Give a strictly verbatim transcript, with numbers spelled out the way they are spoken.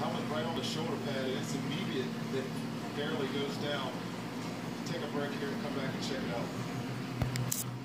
helmet right on the shoulder pad, and it's immediate that Fairley goes down. Take a break here and come back and check it out.